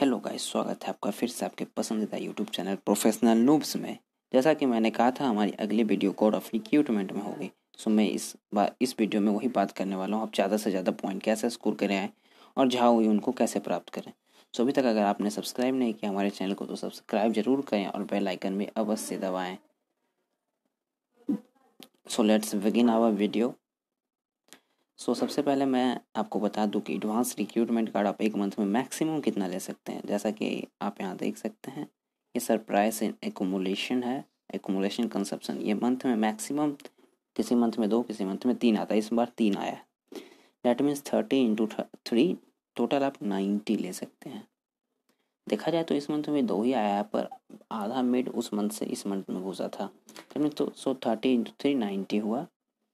Hello guys, स्वागत है आपका फिर से आपके पसंदीदा यूट्यूब चैनल प्रोफेशनल नूब्स में। जैसा कि मैंने कहा था हमारी अगली वीडियो गॉड ऑफ रिक्रूटमेंट में होगी। सो मैं इस वीडियो में वही बात करने वाला हूँ, आप ज़्यादा से ज़्यादा पॉइंट कैसे स्कोर करें और झाओयुन को कैसे प्राप्त करें। सो अभी तक अगर आपने सब्सक्राइब नहीं किया हमारे चैनल को तो सब्सक्राइब जरूर करें और बेल आइकन भी अवश्य दबाएँ। So let's begin our video. सबसे पहले मैं आपको बता दूं कि एडवांस रिक्रूटमेंट कार्ड आप एक मंथ में मैक्सिमम कितना ले सकते हैं। जैसा कि आप यहाँ देख सकते हैं, ये सरप्राइज एकुमुलेशन है, एकुमुलेशन कंजप्शन। ये मंथ में मैक्सिमम किसी मंथ में 2, किसी मंथ में 3 आता है। इस बार 3 आया है। दैट मीन्स 30 × 3 टोटल आप 90 ले सकते हैं। देखा जाए तो इस मंथ में 2 ही आया है, पर आधा मिड उस मंथ से इस मंथ में घुसा था। तो 30 × 3 90 हुआ।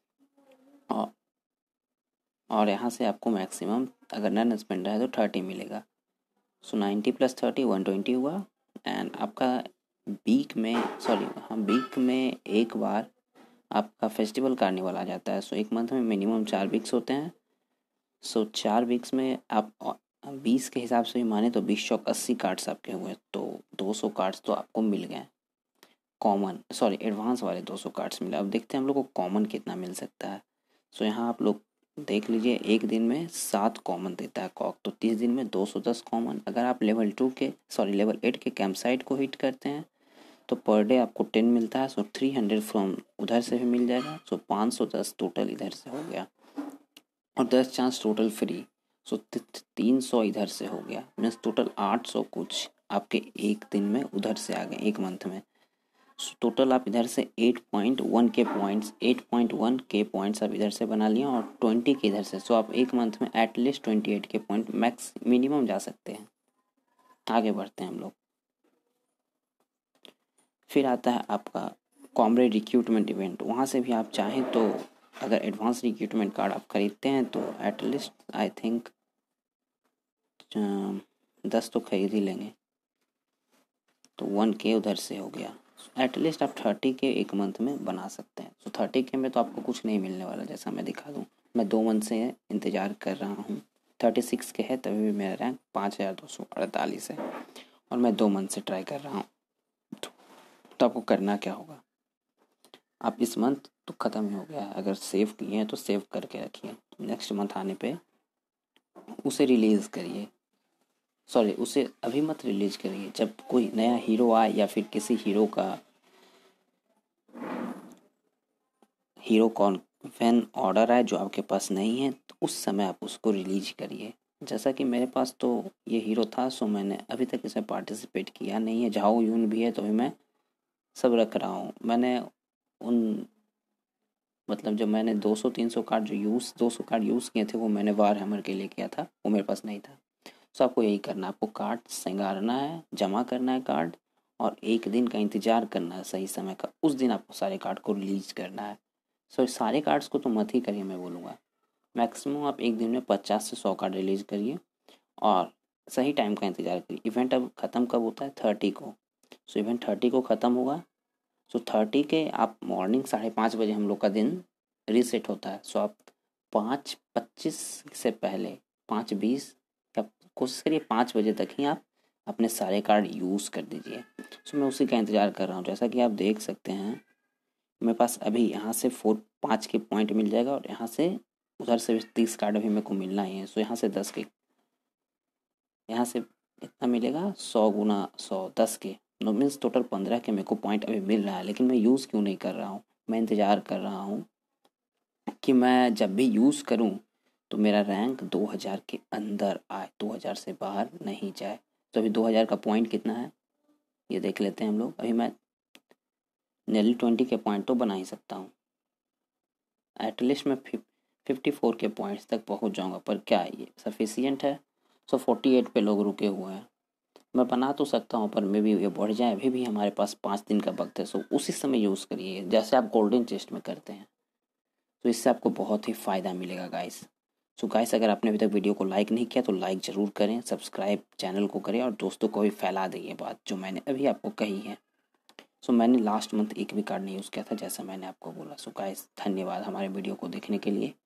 और यहाँ से आपको मैक्सिमम अगर नन स्पेंडर है तो 30 मिलेगा। 90 + 30 120 हुआ। एंड आपका वीक में एक बार आपका फेस्टिवल कार्निवल आ जाता है। एक मंथ में मिनिमम 4 वीक्स होते हैं। 4 वीक्स में आप 20 के हिसाब से भी माने तो 20 चौक 80 कार्ड्स आपके हुए, तो 200 कार्ड्स तो आपको मिल गए। एडवांस वाले 200 कार्ड्स मिले। अब देखते हैं हम लोग को कॉमन कितना मिल सकता है। यहाँ आप लोग देख लीजिए, एक दिन में 7 कॉमन देता है कॉक, तो 30 दिन में 210 कॉमन। अगर आप लेवल 8 के कैंप साइट को हिट करते हैं तो पर डे आपको 10 मिलता है। 300 फ्रॉम उधर से भी मिल जाएगा। 510 टोटल इधर से हो गया और 10 चांस टोटल फ्री। 300 इधर से हो गया, मीन्स टोटल 800 कुछ आपके एक दिन में उधर से आ गए, एक मंथ में। टोटल आप इधर से 8.1 के पॉइंट्स आप इधर से बना लिए और 20 के इधर से। आप एक मंथ में एटलीस्ट 28 के पॉइंट मैक्स मिनिमम जा सकते हैं। आगे बढ़ते हैं हम लोग। फिर आता है आपका कॉमरेड रिक्रूटमेंट इवेंट। वहाँ से भी आप चाहें तो अगर एडवांस रिक्रूटमेंट कार्ड आप खरीदते हैं तो एटलीस्ट आई थिंक 10 तो खरीद ही लेंगे, तो 1K उधर से हो गया। एटलीस्ट आप 30 के एक मंथ में बना सकते हैं। 30 के में तो आपको कुछ नहीं मिलने वाला। जैसा मैं दिखा दूँ, मैं 2 मंथ से इंतज़ार कर रहा हूँ। 36 के है तभी भी मेरा रैंक 5248 है और मैं 2 मंथ से ट्राई कर रहा हूँ। तो आपको करना क्या होगा, आप इस मंथ तो ख़त्म ही हो गया है, अगर सेव किए हैं तो सेव करके रखिए। नेक्स्ट मंथ आने पे उसे रिलीज़ करिए। उसे अभी मत रिलीज करिए। जब कोई नया हीरो आए या फिर किसी हीरो कॉन्वेन ऑर्डर आए जो आपके पास नहीं है, तो उस समय आप उसको रिलीज करिए। जैसा कि मेरे पास तो ये हीरो था, मैंने अभी तक इसमें पार्टिसिपेट किया नहीं है। झाओयुन भी है तो भी मैं सब रख रहा हूँ। मैंने जब मैंने 200-300 कार्ड 200 कार्ड यूज़ किए थे, वो मैंने वार हैमर के लिए किया था, वो मेरे पास नहीं था। आपको यही करना है, आपको कार्ड संगारना है, जमा करना है कार्ड, और एक दिन का इंतज़ार करना है सही समय का। उस दिन आपको सारे कार्ड को रिलीज करना है। सारे कार्ड्स को तो मत ही करिए, मैं बोलूँगा मैक्सिमम आप एक दिन में 50 से 100 कार्ड रिलीज करिए और सही टाइम का इंतज़ार करिए। इवेंट अब ख़त्म कब होता है? 30 को। इवेंट 30 को ख़त्म होगा। 30 के आप मॉर्निंग 5:30 बजे हम लोग का दिन रीसेट होता है। आप 5:25 से पहले 5:20 या कोशिश करिए 5 बजे तक ही आप अपने सारे कार्ड यूज़ कर दीजिए। मैं उसी का इंतज़ार कर रहा हूँ। जैसा कि आप देख सकते हैं, मेरे पास अभी यहाँ से 5 के पॉइंट मिल जाएगा और यहाँ से उधर से 30 कार्ड अभी मेरे को मिलना ही है। यहाँ से 10 के, यहाँ से इतना मिलेगा 100 × 100 10 के, नो मीन्स टोटल 15 के मेरे को पॉइंट अभी मिल रहा है। लेकिन मैं यूज़ क्यों नहीं कर रहा हूँ? मैं इंतज़ार कर रहा हूँ कि मैं जब भी यूज़ करूँ तो मेरा रैंक 2000 के अंदर आए, 2000 से बाहर नहीं जाए। तो अभी 2000 का पॉइंट कितना है ये देख लेते हैं हम लोग। अभी मैं नियरली 20 के पॉइंट तो बना ही सकता हूँ। एटलीस्ट मैं 54 के पॉइंट्स तक पहुँच जाऊँगा, पर क्या ये सफिशियंट है? 48 पे लोग रुके हुए हैं। मैं बना तो सकता हूँ, पर मे भी ये बढ़ जाए। अभी भी हमारे पास 5 दिन का वक्त है। उसी समय यूज़ करिए जैसे आप गोल्डन चेस्ट में करते हैं। इससे आपको बहुत ही फ़ायदा मिलेगा गाइस। गाइस, अगर आपने अभी तक वीडियो को लाइक नहीं किया तो लाइक ज़रूर करें, सब्सक्राइब चैनल को करें और दोस्तों को भी फैला दें ये बात जो मैंने अभी आपको कही है। मैंने लास्ट मंथ एक भी कार्ड नहीं यूज़ किया था, जैसा मैंने आपको बोला। गाइस, धन्यवाद हमारे वीडियो को देखने के लिए।